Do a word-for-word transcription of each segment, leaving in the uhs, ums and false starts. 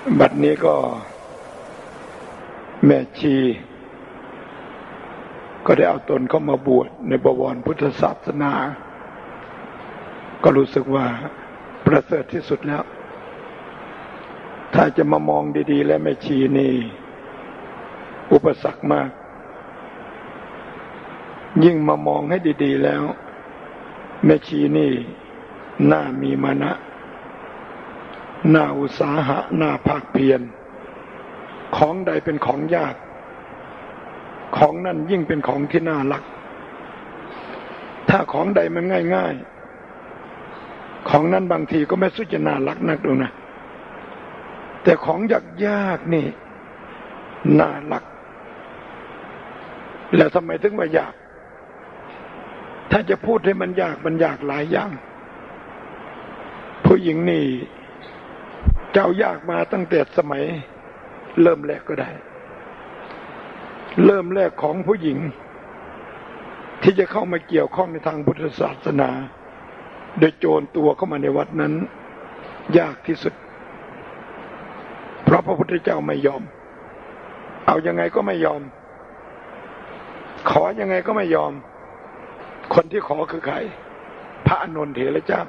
บัดนี้ก็แม่ชีก็ได้เอาตนเข้ามาบวชในบวรพุทธศาสนาก็รู้สึกว่าประเสริฐที่สุดแล้วถ้าจะมามองดีๆแล้วแม่ชีนี่อุปสรรคมากยิ่งมามองให้ดีๆแล้วแม่ชีนี่น่ามีมานะน่าอุตสาหะน่าภาคเพียรของใดเป็นของยากของนั่นยิ่งเป็นของที่น่ารักถ้าของใดมันง่ายๆของนั้นบางทีก็ไม่สู้จะน่ารักนักดูนะแต่ของยากๆนี่น่ารักแล้วทำไมถึงว่ายากถ้าจะพูดให้มันยากมันยากหลายอย่างผู้หญิงนี่เจ้ายากมาตั้งแต่สมัยเริ่มแรกก็ได้เริ่มแรกของผู้หญิงที่จะเข้ามาเกี่ยวข้องในทางพุทธศาสนาโดยโจรตัวเข้ามาในวัดนั้นยากที่สุดเพราะพระพุทธเจ้าไม่ยอมเอายังไงก็ไม่ยอมขอยังไงก็ไม่ยอมคนที่ขอคือใครพระอานนท์เถระเจ้า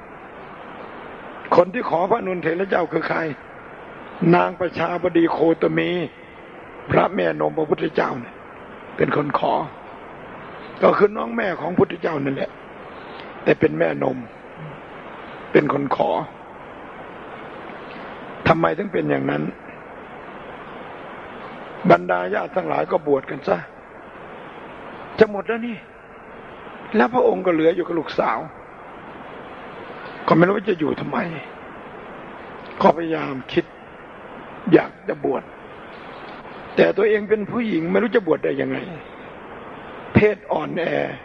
คนที่ขอพระอานนท์เถระเจ้าคือใครนางประชาบดีโคตมีพระแม่นมพระพุทธเจ้าเนี่ยเป็นคนขอก็คือน้องแม่ของพุทธเจ้านั่นแหละแต่เป็นแม่นมเป็นคนขอทำไมถึงเป็นอย่างนั้นบรรดาญาติทั้งหลายก็บวชกันซะจะหมดแล้วนี่แล้วพระองค์ก็เหลืออยู่กับลูกสาวก็ไม่รู้ว่าจะอยู่ทำไมก็พยายามคิดอยากจะบวชแต่ตัวเองเป็นผู้หญิงไม่รู้จะบวชได้ยังไงเพศอ่อนแอ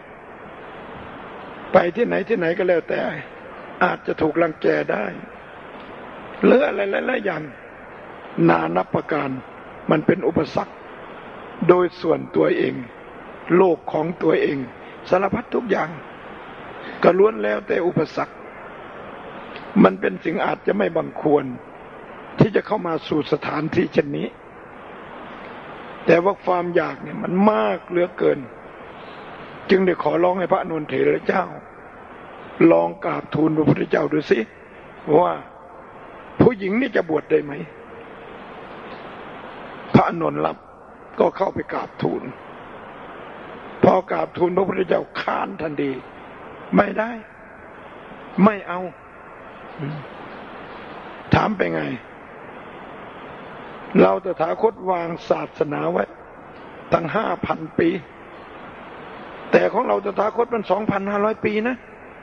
ไปที่ไหนที่ไหนก็แล้วแต่อาจจะถูกรังแกได้หรืออะไรหลายๆอย่างนานับประการมันเป็นอุปสรรคโดยส่วนตัวเองโลกของตัวเองสารพัดทุกอย่างก็ล้วนแล้วแต่อุปสรรคมันเป็นสิ่งอาจจะไม่บังควรที่จะเข้ามาสู่สถานที่เช่นนี้แต่ว่าความอยากเนี่ยมันมากเหลือเกินจึงได้ขอร้องให้พระอานนท์เถระเจ้าลองกราบทูลพระพุทธเจ้าดูสิว่าผู้หญิงนี่จะบวชได้ไหมพระอานนท์รับก็เข้าไปกราบทูลพอกราบทูลพระพุทธเจ้าค้านทันทีไม่ได้ไม่เอาถามไปไงเราตถาคตวางศาสนาไว้ตั้งห้าพันปีแต่ของเราตถาคตมันสองพันห้าร้อยปีนะ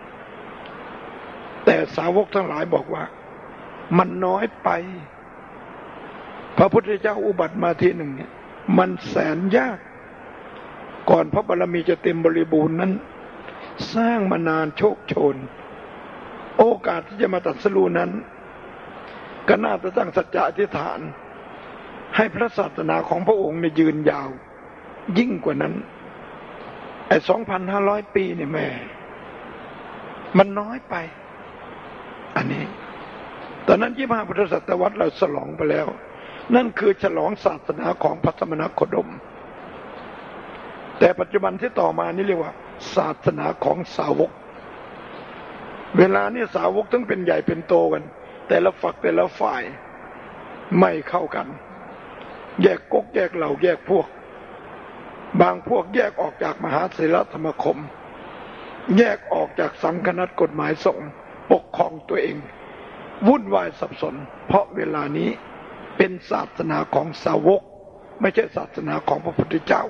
แต่สาวกทั้งหลายบอกว่ามันน้อยไปพระพุทธเจ้าอุบัติมาทีหนึ่งเนี่ยมันแสนยากก่อนพระบารมีจะเต็มบริบูรณ์นั้นสร้างมานานโชคโชนโอกาสที่จะมาตรัสรู้นั้นก็น่าจะตั้งสัจจะอธิษฐานให้พระศาสนาของพระองค์เนี่ยยืนยาวยิ่งกว่านั้นไอ้สองพันห้าร้อยปีนี่แม่มันน้อยไปอันนี้ตอนนั้นยี่สิบห้าพุทธศตวรรษเราฉลองไปแล้วนั่นคือฉลองศาสนาของพระสมณโคดมแต่ปัจจุบันที่ต่อมานี่เรียกว่าศาสนาของสาวกเวลานี้สาวกทั้งเป็นใหญ่เป็นโตกันแต่ละฝักแต่ละฝ่ายไม่เข้ากันแยกก๊กแยกเหล่าแยกพวกบางพวกแยกออกจากมหาเถรสมาคมแยกออกจากสังฆนัตกฎหมายสงฆ์ปกครองตัวเองวุ่นวายสับสนเพราะเวลานี้เป็นศาสนาของสาวกไม่ใช่ศาสนาของพระพุทธเจ้า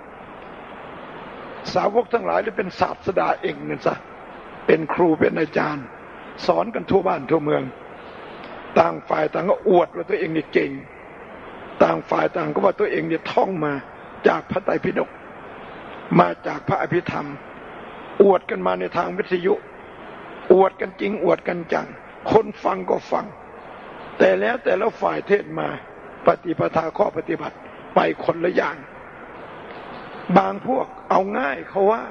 สาวกทั้งหลายได้เป็นศาสดาเองนั่นซะเป็นครูเป็นอาจารย์สอนกันทั่วบ้านทั่วเมืองต่างฝ่ายต่างก็อวดว่าตัวเองนี่เก่งต่างฝ่ายต่างก็ว่าตัวเองเนี่ยท่องมาจากพระไตรปิฎกมาจากพระอภิธรรมอวดกันมาในทางวิทยุอวดกันจริงอวดกันจังคนฟังก็ฟังแต่แล้วแต่ละฝ่ายเทศมาปฏิปทาข้อปฏิบัติไปคนละอย่างบางพวกเอาง่ายเขาว่า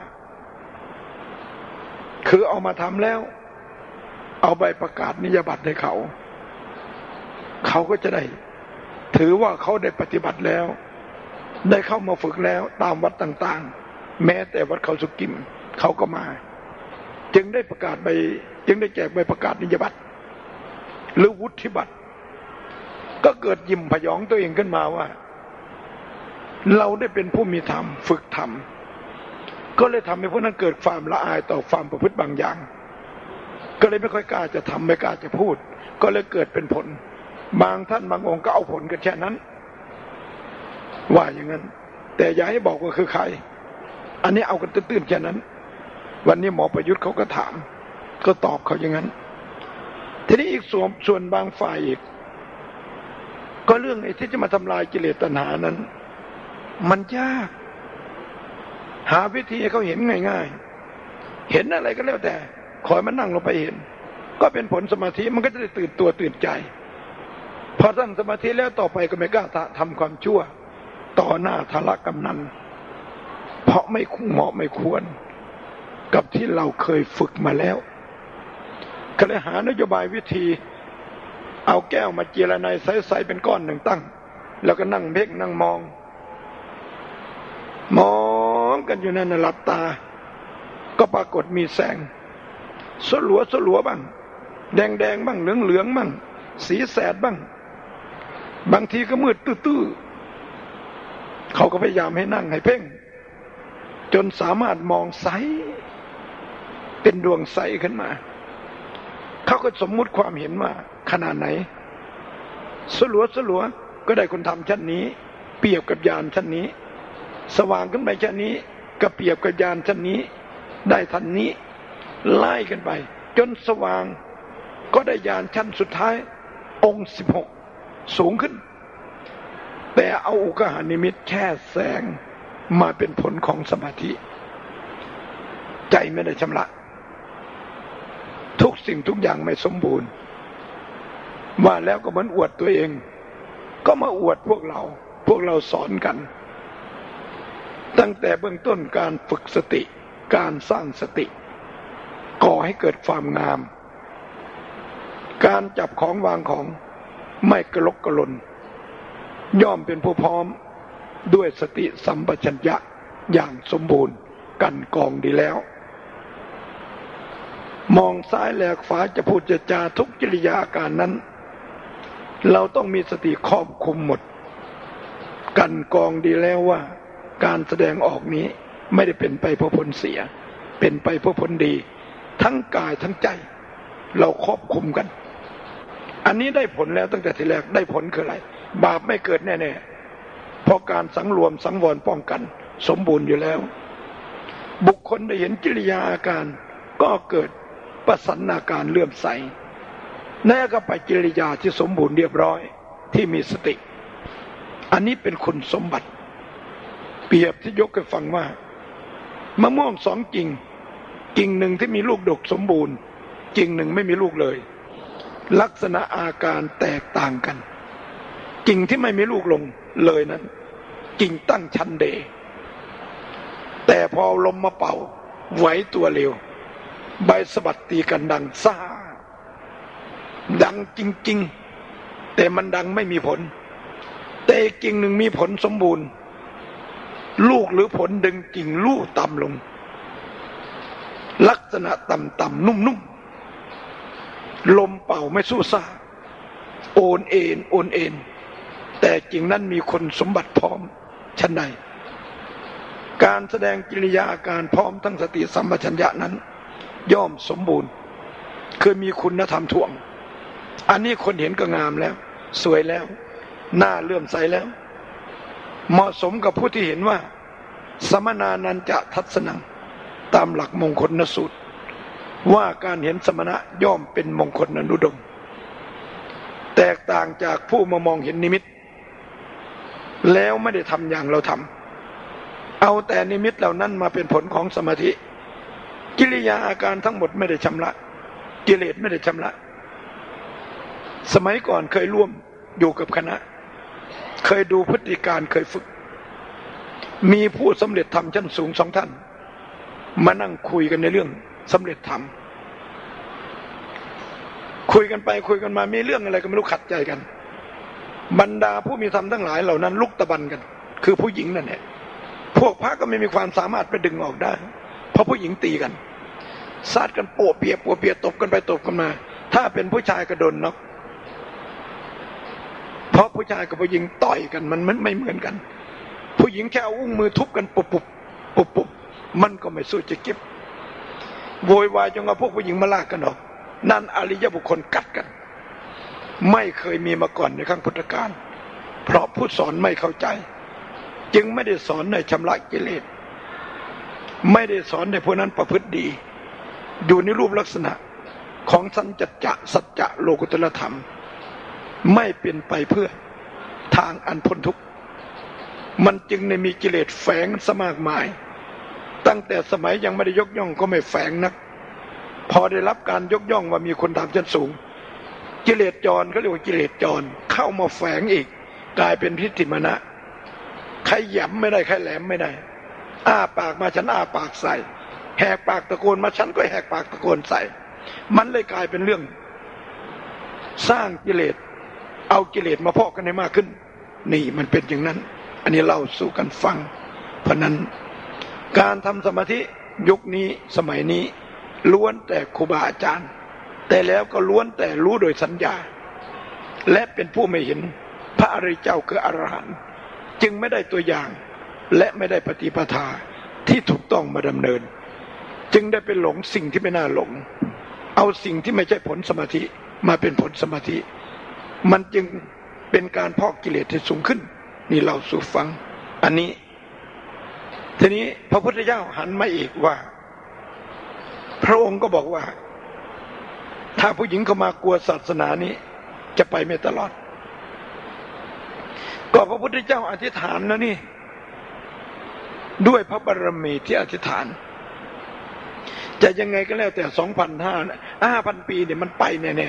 คือเอามาทำแล้วเอาใบประกาศนียบัตรให้เขาเขาก็จะได้ถือว่าเขาได้ปฏิบัติแล้วได้เข้ามาฝึกแล้วตามวัดต่างๆแม้แต่วัดเขาสุกิมเขาก็มาจึงได้ประกาศใบจึงได้แจกใบประกาศนียบัตรหรือวุฒิบัตรก็เกิดยิ้มพยองตัวเองขึ้นมาว่าเราได้เป็นผู้มีธรรมฝึกธรรมก็เลยทำให้พวกนั้นเกิดความละอายต่อความประพฤติบางอย่างก็เลยไม่ค่อยกล้าจะทำไม่กล้าจะพูดก็เลยเกิดเป็นผลบางท่านบางองค์ก็เอาผลกันแค่นั้นว่าอย่างนั้นแต่อย่าให้บอกว่าคือใครอันนี้เอากันตื้นๆแค่นั้นวันนี้หมอประยุทธ์เขาก็ถามก็ตอบเขาอย่างนั้นทีนี้อีกส่วนส่วนบางฝ่ายอีกก็เรื่องไอ้ที่จะมาทำลายกิเลสตัณหานั้นมันยากหาวิธีให้เขาเห็นง่ายๆเห็นอะไรก็แล้วแต่ขอให้มันนั่งลงไปเห็นก็เป็นผลสมาธิมันก็จะได้ตื่นตัวตื่นใจพอตั้งสมาธิแล้วต่อไปก็ไม่กล้าทำความชั่วต่อหน้าทาระกำนันเพราะไม่เหมาะไม่ควรกับที่เราเคยฝึกมาแล้วก็เลยหานโยบายวิธีเอาแก้วมาเจรไนใสๆเป็นก้อนหนึ่งตั้งแล้วก็นั่งเพ่งนั่งมองมองกันอยู่นั่นหลับตาก็ปรากฏมีแสงสลัวสลัวบ้างแดงแดงบ้างเหลืองเหลืองบ้างสีแสดบ้างบางทีก็มืดตื้อๆเขาก็พยายามให้นั่งให้เพ่งจนสามารถมองใสเป็นดวงใสขึ้นมาเขาก็สมมุติความเห็นว่าขนาดไหนสลัวสลัวก็ได้คนทำชั้นนี้เปรียบกับยานชั้นนี้สว่างขึ้นไปชั้นนี้ก็เปรียบกับยานชั้นนี้ได้ทันนี้ไล่กันไปจนสว่างก็ได้ยานชั้นสุดท้ายองค์สิบหกสูงขึ้นแต่เอาอุกหานิมิตแค่แสงมาเป็นผลของสมาธิใจไม่ได้ชำระทุกสิ่งทุกอย่างไม่สมบูรณ์ว่าแล้วก็เหมือนอวดตัวเองก็มาอวดพวกเราพวกเราสอนกันตั้งแต่เบื้องต้นการฝึกสติการสร้างสติก่อให้เกิดความงามการจับของวางของไม่กระลกกระลนย่อมเป็นผู้พร้อมด้วยสติสัมปชัญญะอย่างสมบูรณ์กันกองดีแล้วมองซ้ายแลกขวาจะพูดจะจาทุกกิริยาอาการนั้นเราต้องมีสติครอบคุมหมดกันกองดีแล้วว่าการแสดงออกนี้ไม่ได้เป็นไปเพื่อผลเสียเป็นไปเพื่อผลดีทั้งกายทั้งใจเราครอบคุมกันอันนี้ได้ผลแล้วตั้งแต่ทีแรกได้ผลคืออะไรบาปไม่เกิดแน่ๆเพราะการสังรวมสังวรป้องกันสมบูรณ์อยู่แล้วบุคคลได้เห็นกิริยาอาการก็เกิดประสันนาการเลื่อมใสนั่นก็ไปกิริยาที่สมบูรณ์เรียบร้อยที่มีสติอันนี้เป็นคุณสมบัติเปรียบที่ยกให้ฟังว่ามะม่วงสองกิ่งกิ่งหนึ่งที่มีลูกดกสมบูรณ์กิ่งหนึ่งไม่มีลูกเลยลักษณะอาการแตกต่างกันกิ่งที่ไม่มีลูกลงเลยนั้นกิ่งตั้งชันเดแต่พอลมมาเป่าไหวตัวเร็วใบสะบัดตีกันดังซ่าดังจริงๆแต่มันดังไม่มีผลแต่กิ่งหนึ่งมีผลสมบูรณ์ลูกหรือผลดึงกิ่งลูกต่ำลงลักษณะต่ำๆนุ่มๆลมเป่าไม่สู้ซ่าโอนเอ็นโอนเอ็นแต่กิ่งนั้นมีคุณสมบัติพร้อมชั้นใดการแสดงกิริยาอาการพร้อมทั้งสติสัมปชัญญะนั้นย่อมสมบูรณ์คือมีคุณธรรมท่วมอันนี้คนเห็นก็งามแล้วสวยแล้วหน้าเลื่อมใสแล้วเหมาะสมกับผู้ที่เห็นว่าสมณานันจะทัศนังตามหลักมงคลสูตรว่าการเห็นสมณะย่อมเป็นมงคลอนุดมแตกต่างจากผู้มามองเห็นนิมิตแล้วไม่ได้ทำอย่างเราทำเอาแต่นิมิตเหล่านั้นมาเป็นผลของสมาธิกิริยาอาการทั้งหมดไม่ได้ชำระกิเลสไม่ได้ชำระสมัยก่อนเคยร่วมอยู่กับคณะเคยดูพฤติการเคยฝึกมีผู้สำเร็จธรรมชั้นสูงสองท่านมานั่งคุยกันในเรื่องสำเร็จธรรมคุยกันไปคุยกันมามีเรื่องอะไรก็ไม่รู้ขัดใจกันบรรดาผู้มีธรรมทั้งหลายเหล่านั้นลุกตะบันกันคือผู้หญิงนั่นแหละพวกพระก็ไม่มีความสามารถไปดึงออกได้เพราะผู้หญิงตีกันซาดกันโปะเปียโปะเปียตบกันไปตบกันมาถ้าเป็นผู้ชายก็โดนน็อกเพราะผู้ชายกับผู้หญิงต่อยกันมันไม่เหมือนกันผู้หญิงแค่เอาอุ้งมือทุบกันปุบปุบปุบปุบมันก็ไม่สู้จะเก็บโวยวายจนกระทั่งพวกผู้หญิงมาลากกันออกนั่นอริยบุคคลกัดกันไม่เคยมีมาก่อนในครั้งพุทธกาลเพราะผู้สอนไม่เข้าใจจึงไม่ได้สอนในชำระกิเลสไม่ได้สอนในพวกนั้นประพฤติดีอยู่ในรูปลักษณะของสัจจะสัจจะโลกุตตรธรรมไม่เป็นไปเพื่อทางอันพ้นทุกข์มันจึงในมีกิเลสแฝงสมากมายตั้งแต่สมัยยังไม่ได้ยกย่องก็ไม่แฝงนักพอได้รับการยกย่องว่ามีคนทำชั้นสูงกิเลสจรเขาเรียกว่ากิเลสจรเข้ามาแฝงอีกกลายเป็นทิฏฐิมานะใครหย่ำไม่ได้ใครแหลมไม่ได้อ้าปากมาฉันอ้าปากใส่แหกปากตะโกนมาฉันก็แหกปากตะโกนใส่มันเลยกลายเป็นเรื่องสร้างกิเลสเอากิเลสมาพอกกันให้มากขึ้นนี่มันเป็นอย่างนั้นอันนี้เล่าสู่กันฟังเพราะนั้นการทำสมาธิยุคนี้สมัยนี้ล้วนแต่ครูบาอาจารย์แต่แล้วก็ล้วนแต่รู้โดยสัญญาและเป็นผู้ไม่เห็นพระอริยเจ้าคืออรหันต์จึงไม่ได้ตัวอย่างและไม่ได้ปฏิปทาที่ถูกต้องมาดำเนินจึงได้ไปหลงสิ่งที่ไม่น่าหลงเอาสิ่งที่ไม่ใช่ผลสมาธิมาเป็นผลสมาธิมันจึงเป็นการพอกกิเลสที่สูงขึ้นนี่เราสู่ฟังอันนี้ทีนี้พระพุทธเจ้าหันมาอีกว่าพระองค์ก็บอกว่าถ้าผู้หญิงเข้ามากลัวศาสนานี้จะไปไม่ตลอดก็พระพุทธเจ้าอธิษฐานนะนี่ด้วยพระบารมีที่อธิษฐานจะยังไงก็แล้วแต่สองพันห้าห้าพันปีเนี่ยมันไปแน่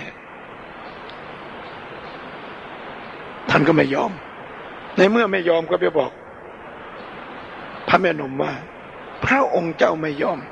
ๆท่านก็ไม่ยอมในเมื่อไม่ยอมก็ไปบอกพระแม่นมว่าพระองค์เจ้าไม่ยอม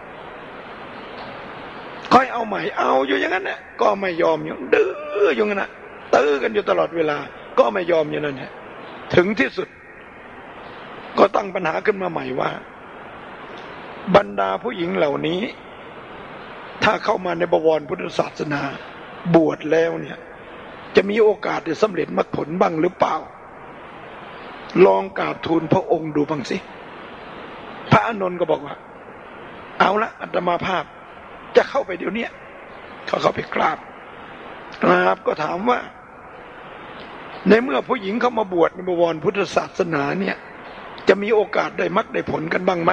ค่อยเอาใหม่เอาอยู่อย่างนั้นน่ะก็ไม่ยอมอยู่ดื้ออยู่งั้นน่ะตื้อกันอยู่ตลอดเวลาก็ไม่ยอมอย่างนั้นแหละถึงที่สุดก็ตั้งปัญหาขึ้นมาใหม่ว่าบรรดาผู้หญิงเหล่านี้ถ้าเข้ามาในบวรพุทธศาสนาบวชแล้วเนี่ยจะมีโอกาสได้สำเร็จมรรคผลบ้างหรือเปล่าลองกราบทูลพระองค์ดูบ้างสิพระอานนท์ก็บอกว่าเอาละอาตมาภาพจะเข้าไปเดี๋ยวนี้เขาเข้าไปกราบกราบก็ถามว่าในเมื่อผู้หญิงเข้ามาบวชในบวรพุทธศาสนาเนี่ยจะมีโอกาสได้มรรคได้ผลกันบ้างไหม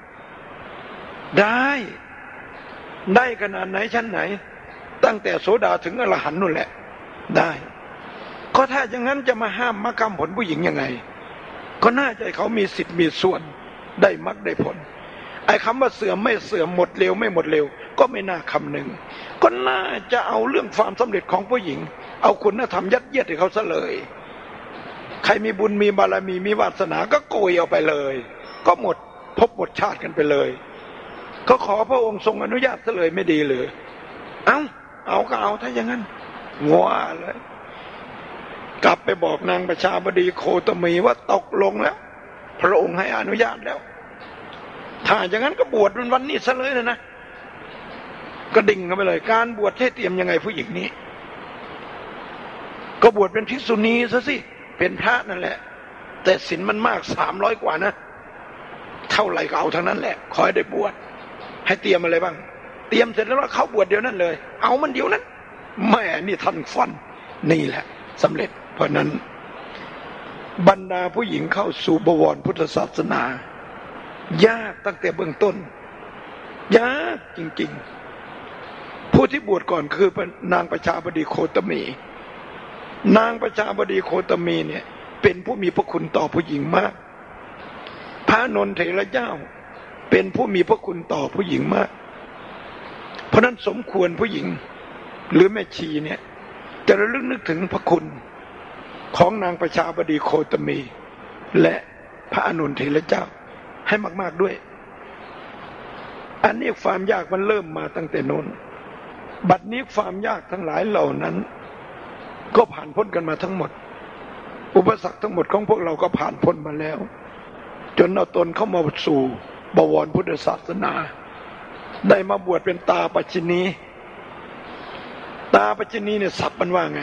ได้ได้ขนาดไหนชั้นไหนตั้งแต่โสดาถึงอรหันต์นู่นแหละได้ก็ถ้าอย่างนั้นจะมาห้ามมรรคผลผู้หญิงยังไงก็น่าจะเขามีสิทธิ์มีส่วนได้มรรคได้ผลไอ้คำว่าเสื่อมไม่เสื่อมหมดเร็วไม่หมดเร็วก็ไม่น่าคำหนึ่งก็น่าจะเอาเรื่องความสำเร็จของผู้หญิงเอาคุณธรรมยัดเยียดให้เขาซะเลยใครมีบุญมีบารมีมีวาสนาก็โกยเอาไปเลยก็หมดพบหมดชาติกันไปเลยก็ขอพระองค์ทรงอนุญาตซะเลยไม่ดีเลยเอ้าเอาก็เอาถ้าอย่างนั้นงัวเลยกลับไปบอกนางประชาบดีโคตมีว่าตกลงแล้วพระองค์ให้อนุญาตแล้วถ้าอย่างนั้นก็บวชวันวันนี้ซะเลยนะนะก็ดิ่งกันไปเลยการบวชให้เตรียมยังไงผู้หญิงนี้ก็บวชเป็นภิกษุณีซะสิเป็นพระนั่นแหละแต่ศีลมันมากสามร้อยกว่านะเท่าไหร่ก็เอาทั้งนั้นแหละขอให้ได้บวชให้เตรียมอะไรบ้างเตรียมเสร็จแล้วเขาบวชเดี๋ยวนั้นเลยเอามันเดี๋ยวนั้นแม่นี่ทันฟันนี่แหละสำเร็จเพราะนั้นบรรดาผู้หญิงเข้าสู่บวรพุทธศาสนายากตั้งแต่เบื้องต้นยากจริงๆผู้ที่บวชก่อนคือนางประชาบดีโคตมีนางประชาบดีโคตมีเนี่ยเป็นผู้มีพระคุณต่อผู้หญิงมากพระนนทเถระเจ้าเป็นผู้มีพระคุณต่อผู้หญิงมากเพราะนั้นสมควรผู้หญิงหรือแม่ชีเนี่ยจะระลึกนึกถึงพระคุณของนางประชาบดีโคตมีและพระอานนทเถระเจ้าให้มากๆด้วยอันนี้ความยากมันเริ่มมาตั้งแต่โน้นบัดนี้ความยากทั้งหลายเหล่านั้นก็ผ่านพ้นกันมาทั้งหมดอุปสรรคทั้งหมดของพวกเราก็ผ่านพ้นมาแล้วจนเอาตนเข้ามาสู่บวรพุทธศาสนาได้มาบวชเป็นตาปัจจินีตาปัจจินีเนี่ยศัพท์มันว่าไง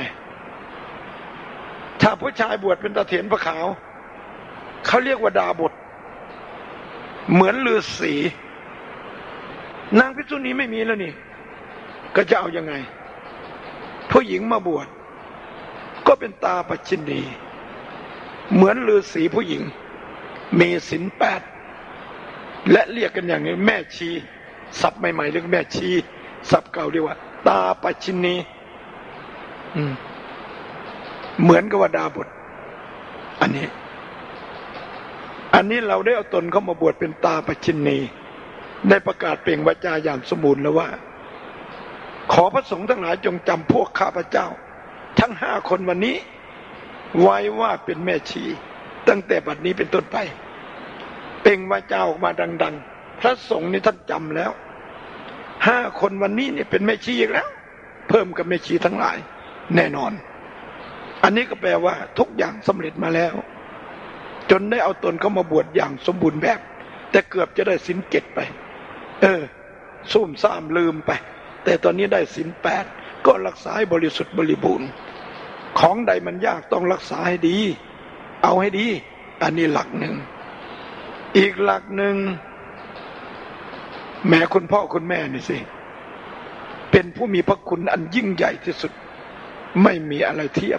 ถ้าผู้ชายบวชเป็นตาเถรพระขาวเขาเรียกว่าดาบทเหมือนฤาษีนางภิกษุณีไม่มีแล้วนี่ก็จะเอายังไงผู้หญิงมาบวชก็เป็นตาปัจจินีเหมือนฤาษีผู้หญิงมีศีลแปดและเรียกกันอย่างนี้แม่ชีศัพท์ใหม่ๆเรียกแม่ชีศัพท์เก่าเรียกว่าตาปัจจินีอืมเหมือนกับว่าดาบทอันนี้อันนี้เราได้เอาตนเข้ามาบวชเป็นตาปัจจินีได้ประกาศเปล่งวาจาอย่างสมบูรณ์แล้วว่าขอพระสงฆ์ทั้งหลายจงจำพวกข้าพเจ้าทั้งห้าคนวันนี้ไว้ว่าเป็นแม่ชีตั้งแต่บัดนี้เป็นต้นไปเปล่งวาจาออกมาดังๆพระสงฆ์นี่ท่านจำแล้วห้าคนวันนี้เนี่ยเป็นแม่ชีอีกแล้วเพิ่มกับแม่ชีทั้งหลายแน่นอนอันนี้ก็แปลว่าทุกอย่างสำเร็จมาแล้วจนได้เอาตนเข้ามาบวชอย่างสมบูรณ์แบบแต่เกือบจะได้ศีลเจ็ดไปเออซุ่มซ่ามลืมไปแต่ตอนนี้ได้ศีลแปดก็รักษาให้บริสุทธิ์บริบูรณ์ของใดมันยากต้องรักษาให้ดีเอาให้ดีอันนี้หลักหนึ่งอีกหลักหนึ่งแม่คุณพ่อคุณแม่นี่สิเป็นผู้มีพระคุณอันยิ่งใหญ่ที่สุดไม่มีอะไรเทียบ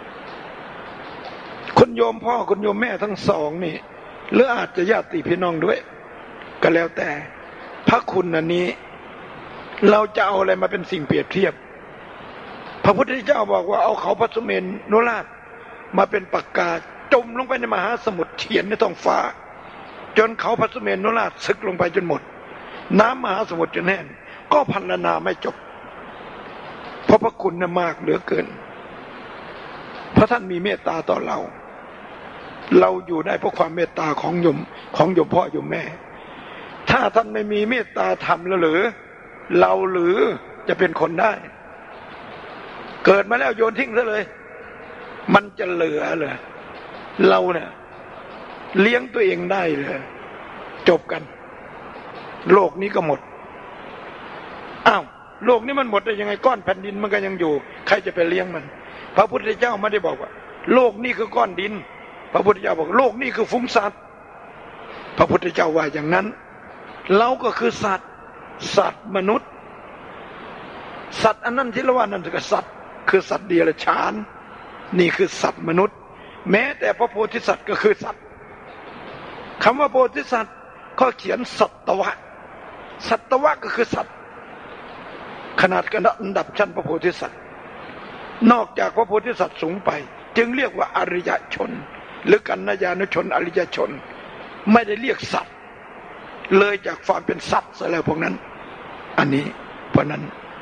คุณโยมพ่อคุณโยมแม่ทั้งสองนี่หรืออาจจะญาติพี่น้องด้วยก็แล้วแต่พระคุณอันนี้เราจะเอาอะไรมาเป็นสิ่งเปรียบเทียบพระพุทธเจ้าบอกว่าเอาเขาพระสุเมรุราชมาเป็นปากกาจมลงไปในมหาสมุทรเขียนในท้องฟ้าจนเขาพระสุเมรุราชซึกลงไปจนหมดน้ำมหาสมุทรจนแห้งก็พรรณนาไม่จบเพราะพระคุณน่ะมากเหลือเกินเพราะท่านมีเมตตาต่อเราเราอยู่ได้เพราะความเมตตาของโยมของโยมพ่อโยมแม่ถ้าท่านไม่มีเมตตาธรรมแล้วหรือเราหรือจะเป็นคนได้เกิดมาแล้วโยนทิ้งซะเลยมันจะเหลือเลยเราเนี่ยเลี้ยงตัวเองได้เลยจบกันโลกนี้ก็หมดอ้าวโลกนี้มันหมดได้ยังไงก้อนแผ่นดินมันก็ยังอยู่ใครจะไปเลี้ยงมันพระพุทธเจ้าไม่ได้บอกว่าโลกนี้คือก้อนดินพระพุทธเจ้าบอกโลกนี้คือฝูงสัตว์พระพุทธเจ้าว่าอย่างนั้นเราก็คือสัตว์สัตว์มนุษย์สัตว์อันนั้นที่เราว่านั่นคือสัตว์คือสัตว์เดรัจฉานนี่คือสัตว์มนุษย์แม้แต่พระโพธิสัตว์ก็คือสัตว์คำว่าโพธิสัตว์เขาเขียนสัตวะสัตวะก็คือสัตว์ขนาดกันอันดับชั้นพระโพธิสัตว์นอกจากพระโพธิสัตว์สูงไปจึงเรียกว่าอริยชนหรือกัณญาณชนอริยชนไม่ได้เรียกสัตว์เลยจากความเป็นสัตว์ซะแล้วพวกนั้นอันนี้เพราะนั้น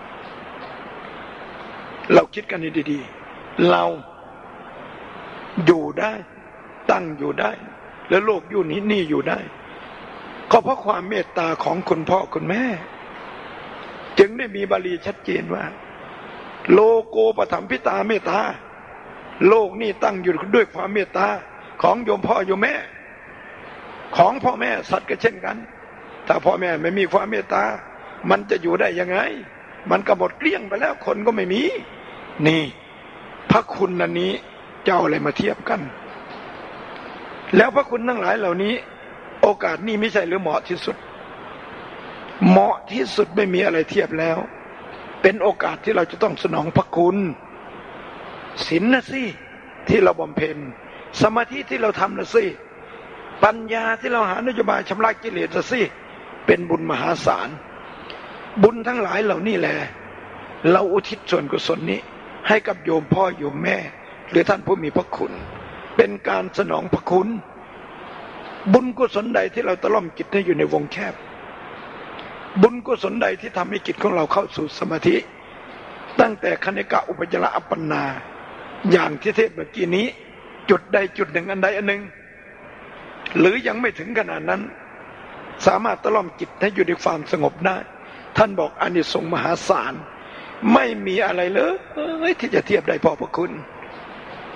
เราคิดกันดีๆเราอยู่ได้ตั้งอยู่ได้และโลกอยู่นี้นี่อยู่ได้ก็เพราะความเมตตาของคุณพ่อคุณแม่จึงได้มีบาลีชัดเจนว่าโลโกปถัมภิตาเมตตาโลกนี่ตั้งอยู่ด้วยความเมตตาของโยมพ่อโยมแม่ของพ่อแม่สัตว์ก็เช่นกันถ้าพ่อแม่ไม่มีความเมตตามันจะอยู่ได้ยังไงมันก็หมดเกลี้ยงไปแล้วคนก็ไม่มีนี่พระคุณอันนี้เจ้าอะไรมาเทียบกันแล้วพระคุณทั้งหลายเหล่านี้โอกาสนี้ไม่ใช่หรือเหมาะที่สุดเหมาะที่สุดไม่มีอะไรเทียบแล้วเป็นโอกาสที่เราจะต้องสนองพระคุณศีลนะสิที่เราบำเพ็ญสมาธิที่เราทำนะสิปัญญาที่เราหานโยบายชำระกิเลสนะสิเป็นบุญมหาศาลบุญทั้งหลายเหล่านี้แหละเราอุทิศส่วนกุศลนี้ให้กับโยมพ่อโยมแม่หรือท่านผู้มีพระคุณเป็นการสนองพระคุณบุญกุศลใดที่เราตะล่อมจิตให้อยู่ในวงแคบบุญกุศลใดที่ทำให้จิตของเราเข้าสู่สมาธิตั้งแต่คณิกะอุปจาระอัปปนาอย่างที่เทศเมื่อกี้นี้จุดใดจุดหนึ่งอันใดอันหนึ่งหรือยังไม่ถึงขนาดนั้นสามารถตะล่อมจิตให้อยู่ในความสงบได้ท่านบอกอานิสงส์มหาศาลไม่มีอะไรเลยที่จะเทียบได้พ่อพระคุณ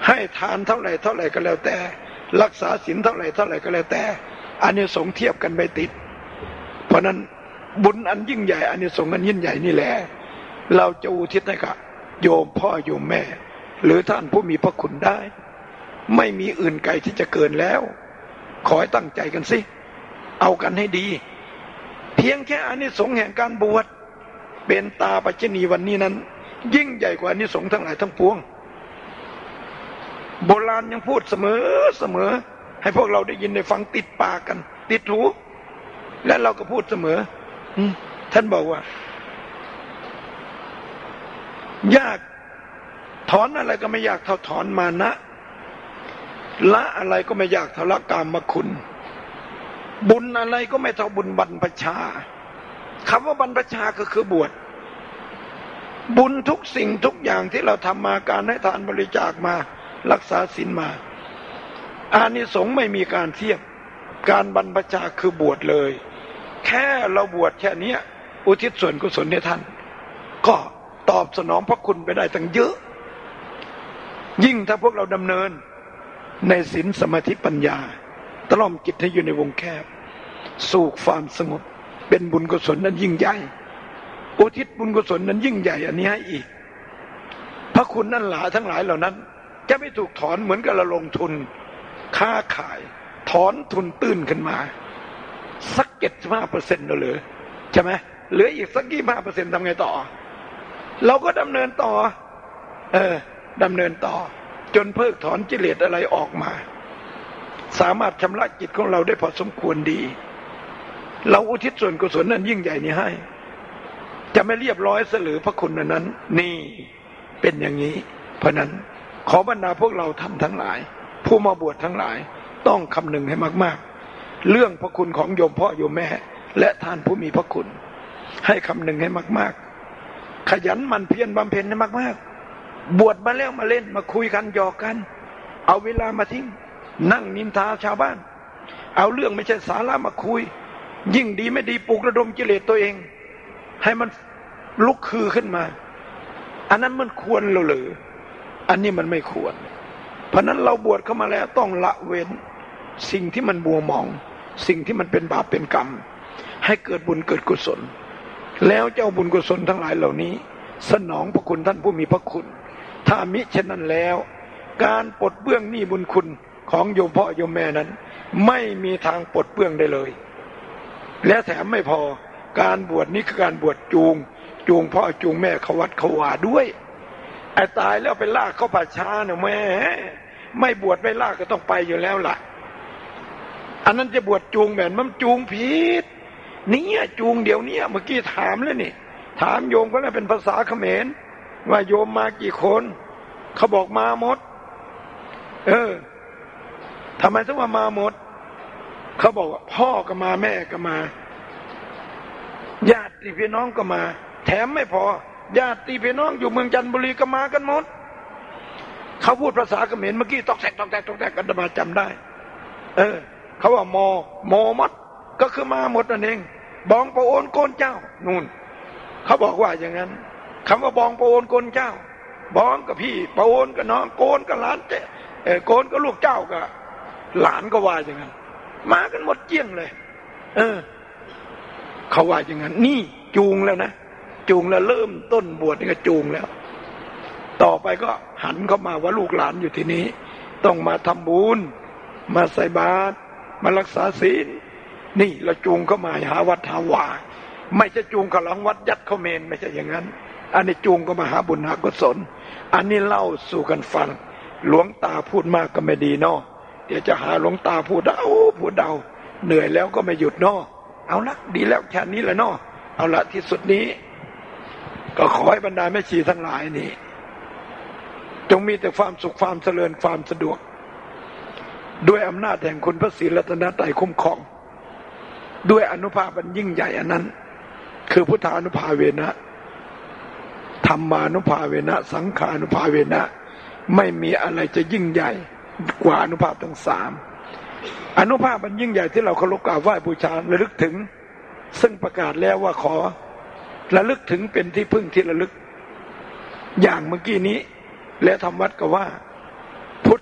ให้ทานเท่าไหร่เท่าไหร่ก็แล้วแต่รักษาศีลเท่าไหร่เท่าไหร่ก็แล้วแต่อานิสงส์เทียบกันไม่ติดเพราะนั้นบุญอันยิ่งใหญ่อานิสงส์อันยิ่งใหญ่นี่แหละเราจะอุทิศให้กับโยมพ่อโยมแม่หรือท่านผู้มีพระคุณได้ไม่มีอื่นไกลที่จะเกินแล้วขอให้ตั้งใจกันสิเอากันให้ดีเพียงแค่อานิสงส์แห่งการบวชเป็นตาปัจจณีวันนี้นั้นยิ่งใหญ่กว่าอานิสงส์ทั้งหลายทั้งปวงโบราณยังพูดเสมอเสมอให้พวกเราได้ยินได้ฟังติดปากกันติดหูและเราก็พูดเสมอท่านบอกว่ายากถอนอะไรก็ไม่ยากเท่าถอนมานะละอะไรก็ไม่ยากเท่าละกามคุณบุญอะไรก็ไม่เท่าบุญบรรพชาคำว่าบรรพชาก็คือบวชบุญทุกสิ่งทุกอย่างที่เราทำมาการให้ทานบริจาคมารักษาศีลมาอานิสงส์ไม่มีการเทียบการบรรพชาคือบวชเลยแค่เราบวชแค่นี้อุทิศส่วนกุศลให้ท่านก็ตอบสนองพระคุณไปได้ตั้งเยอะยิ่งถ้าพวกเราดำเนินในศีลสมาธิปัญญาตล่อมจิตให้อยู่ในวงแคบสู่ความสงบเป็นบุญกุศลนั้นยิ่งใหญ่อุทิศบุญกุศลนั้นยิ่งใหญ่อันนี้ให้อีกพระคุณนั่นหลายทั้งหลายเหล่านั้นจะไม่ถูกถอนเหมือนกับเราลงทุนค้าขายถอนทุนตื้นขึ้นมาสักเจ็ดสิบห้าเปอร์เซ็นต์เลยใช่ไหมเหลืออีกสักยี่สิบห้าเปอร์เซ็นต์ทำไงต่อเราก็ดำเนินต่อเออดำเนินต่อจนเพิกถอนกิเลสอะไรออกมาสามารถชำระจิตของเราได้พอสมควรดีเราอุทิศส่วนกุศลนั้นยิ่งใหญ่นี้ให้จะไม่เรียบร้อยเสลือพระคุณนั้นนี่เป็นอย่างนี้เพราะนั้นขอบรรดาพวกเราทำทั้งหลายผู้มาบวชทั้งหลายต้องคำนึงให้มากๆเรื่องพระคุณของโยมพ่อโยมแม่และท่านผู้มีพระคุณให้คำนึงให้มากๆขยันหมั่นเพียรบำเพ็ญให้มากๆบวชมาแล้วมาเล่นมาคุยกันหยอกกันเอาเวลามาทิ้งนั่งนินทาชาวบ้านเอาเรื่องไม่ใช่สาระมาคุยยิ่งดีไม่ดีปลุกระดมกิเลสตัวเองให้มันลุกคือขึ้นมาอันนั้นมันควรเราหรืออันนี้มันไม่ควรเพราะนั้นเราบวชเข้ามาแล้วต้องละเว้นสิ่งที่มันบัวหมองสิ่งที่มันเป็นบาปเป็นกรรมให้เกิดบุญเกิดกุศลแล้วเจ้าบุญกุศลทั้งหลายเหล่านี้สนองพระคุณท่านผู้มีพระคุณถ้ามิเช่นนั้นแล้วการปลดเบื้องหนี้บุญคุณของโยมพ่อโยมแม่นั้นไม่มีทางปลดเบื้องได้เลยและแถมไม่พอการบวชนี้คือการบวชจูงจูงพ่อจูงแม่เขาวัดเขาวาด้วยไอ้ตายแล้วไปลากเข้าป่าช้าเนี่ยแม่ไม่บวชไม่ลากก็ต้องไปอยู่แล้วล่ะอันนั้นจะบวชจูงแบบมันจูงผิดนี่จูงเดี๋ยวนี้เมื่อกี้ถามแล้วนี่ถามโยมก็เลยเป็นภาษาเขมรว่าโยมมากี่คนเขาบอกมาหมดเออทำไมถึงว่ามาหมดเขาบอกว่าพ่อก็มาแม่ก็มาญาติพี่น้องก็มาแถมไม่พอญาติพี่น้องอยู่เมืองจันทบุรีก็มากันหมดเขาพูดภาษาเขมรเมื่อกี้ตอกแตกตอกแตกตอกแตกกันมาจำได้เออเขาว่าโมโมมัดก็คือมาหมดนั่นเองบองปะโอนโกนเจ้านู่นเขาบอกว่าอย่างนั้นคำว่าบองปะโอนโกนเจ้าบองกับพี่ปะโอนกับน้องโกนกับหลานเจ้เออโกนก็ลูกเจ้ากับหลานก็ว่าอย่างนั้นมากันหมดเจี้ยงเลยเออเขาว่าอย่างนั้นนี่จูงแล้วนะจูงแล้วเริ่มต้นบวชนี่ก็จูงแล้วต่อไปก็หันเข้ามาว่าลูกหลานอยู่ที่นี้ต้องมาทำบุญมาใส่บาตรมารักษาศีลนี่เราจูงเข้ามาหาวัดหาวาไม่ใช่จูงเข้าหลังวัดยัดเข้าเมนไม่ใช่อย่างนั้นอันนี้จูงก็มาหาบุญหากุศลอันนี้เล่าสู่กันฟังหลวงตาพูดมากก็ไม่ดีเนาะเดี๋ยวจะหาหลวงตาพูดเดาพูดเดาเหนื่อยแล้วก็ไม่หยุดเนาะเอาละดีแล้วแค่นี้แหละเนาะเอาละที่สุดนี้ก็ขอให้บรรดาแม่ชีทั้งหลายนี่จงมีแต่ความสุขความเจริญความสะดวกด้วยอำนาจแห่งคุณพระศรีรัตนตรัยคุ้มครองด้วยอนุภาพอันยิ่งใหญ่อันนั้นคือพุทธานุภาเวนะธรรมานุภาเวนะสังขานุภาเวนะไม่มีอะไรจะยิ่งใหญ่กว่าอนุภาพทั้งสามอนุภาพอันยิ่งใหญ่ที่เราเคารพกราบไหว้บูชาระลึกถึงซึ่งประกาศแล้วว่าขอระลึกถึงเป็นที่พึ่งที่ระลึกอย่างเมื่อกี้นี้และทำวัดก็ว่า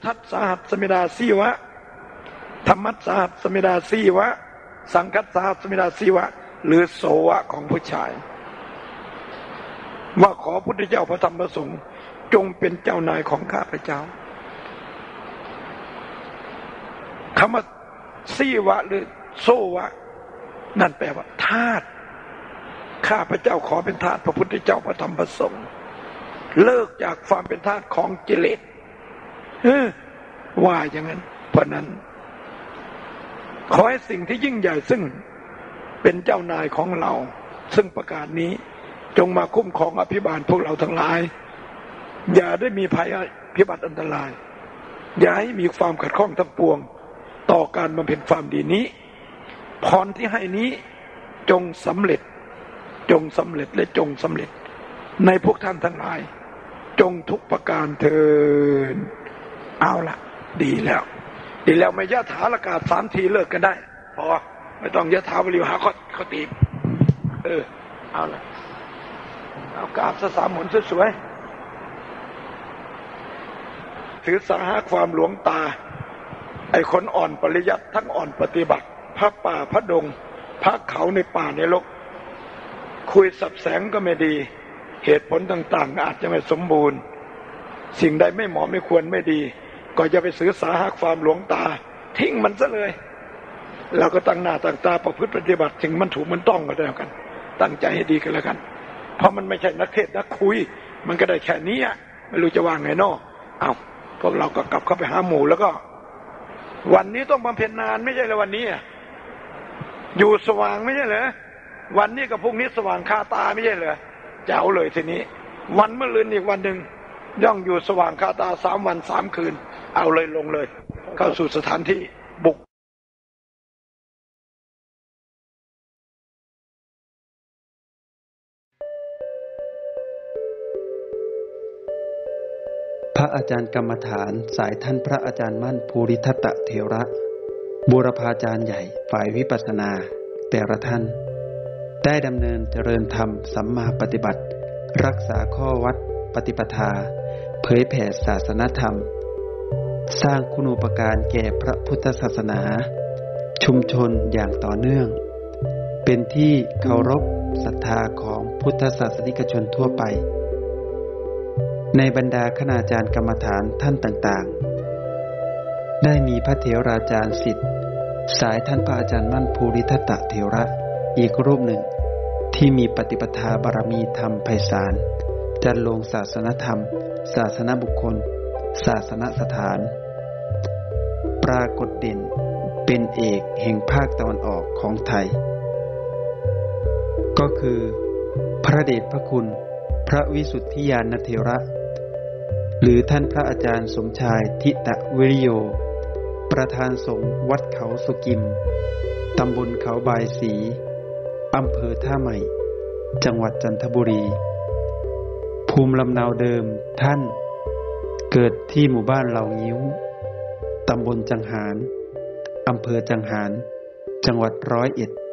ทัสสหัสสมิดาสีวะธรรมัสสหัสสมิดาสีวะสังคัสสหัสสมิดาสีวะหรือโสวะของผู้ชายว่าขอพุทธเจ้าพระธรรมพระสงฆ์จงเป็นเจ้านายของข้าพเจ้าคำว่าสีวะหรือโสวะนั่นแปลว่าทาสข้าพเจ้าขอเป็นทาสพระพุทธเจ้าพระธรรมพระสงฆ์เลิกจากความเป็นทาสของกิเลสเออว่าอย่างนั้นเพราะนั้นขอให้สิ่งที่ยิ่งใหญ่ซึ่งเป็นเจ้านายของเราซึ่งประกาศนี้จงมาคุ้มครองอภิบาลพวกเราทั้งหลายอย่าได้มีภัยพิบัติอันตรายอย่าให้มีความขัดข้องทั้งปวงต่อการบำเพ็ญความดีนี้พรที่ให้นี้จงสำเร็จจงสำเร็จและจงสำเร็จในพวกท่านทั้งหลายจงทุกประการเถิดเอาละดีแล้วดีแล้วไม่ยะถาละกาศสามทีเลิกกันได้พอไม่ต้องยะถาบริวหาเขาเขาตีเออเอาละเอากราบสามหนสวยๆถือสาหาความหลวงตาไอ้คนอ่อนปริยัติทั้งอ่อนปฏิบัติพระป่าพระดงพระเขาในป่าในโลกคุยสับแสงก็ไม่ดีเหตุผลต่างๆอาจจะไม่สมบูรณ์สิ่งใดไม่เหมาะไม่ควรไม่ดีก็จะไปสื่อสาหาความหลวงตาทิ้งมันซะเลยเราก็ตั้งหน้าตั้งตาประพฤติปฏิบัติสิ่งมันถูกมันต้องก็แล้วกันตั้งใจให้ดีกันแล้วกันเพราะมันไม่ใช่นักเทศนักคุยมันก็ได้แค่นี้ไม่รู้จะวางไงนอเอาพวกเราก็กลับเข้าไปหาหมู่แล้วก็วันนี้ต้องบำเพ็ญนานไม่ใช่เลยวันนี้อยู่สว่างไม่ใช่เหรอวันนี้กับพรุ่งนี้สว่างคาตาไม่ใช่เหรอเจ้าเลยทีนี้วันเมื่อลืนอีกวันหนึ่งย่องอยู่สว่างคาตาสามวันสามคืนเอาเลยลงเลยเข้าสู่สถานที่บุกพระอาจารย์กรรมฐานสายท่านพระอาจารย์มั่นภูริทัตตเถระบูรพาจารย์ใหญ่ฝ่ายวิปัสสนาแต่ละท่านได้ดำเนินเจริญธรรมสัมมาปฏิบัติรักษาข้อวัดปฏิปทาเผยแผ่ศาสนธรรมสร้างคุณูปการแก่พระพุทธศาสนาชุมชนอย่างต่อเนื่องเป็นที่เคารพศรัทธาของพุทธศาสนิกชนทั่วไปในบรรดาคณาจารย์กรรมฐานท่านต่างๆได้มีพระเถราจารย์ศิษย์สายท่านพระอาจารย์มั่นภูริทัตตเถระอีกรูปหนึ่งที่มีปฏิปทาบารมีธรรมไพศาลจันลงศาสนธรรมศาสนบุคคลศาสนสถานปรากฏเด่นเป็นเอกแห่งภาคตะวันออกของไทยก็คือพระเดชพระคุณพระวิสุทธิญาณเถระหรือท่านพระอาจารย์สมชายทิตวิริโยประธานสงฆ์วัดเขาสุกิมตำบลเขาบายศรีอำเภอท่าใหม่จังหวัดจันทบุรีภูมิลำเนาเดิมท่านเกิดที่หมู่บ้านเหล่างิ้วตำบลจังหารอำเภอจังหารจังหวัดร้อยเอ็ด